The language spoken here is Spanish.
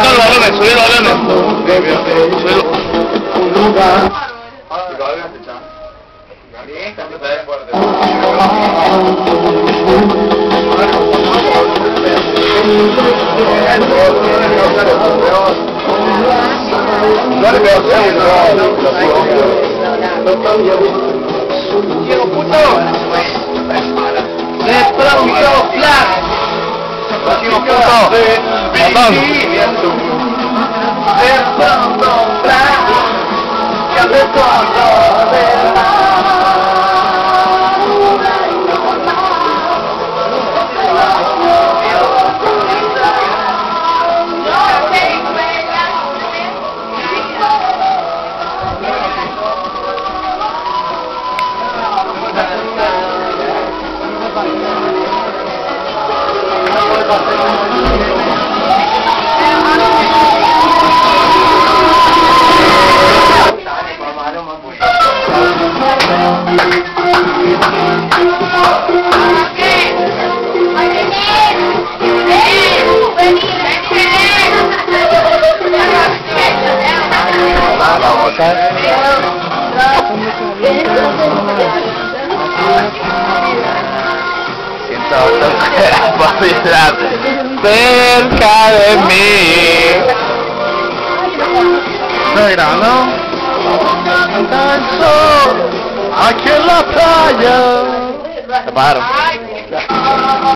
los balones, subí los balones. Subí. Ciego puto. De pronto, flash. Próximo punto. Botón. De pronto, flash. Que hace todo de Siento responsabilidad cerca de mí. ¿Estás grabando? Aquí en la playa. Se pararon.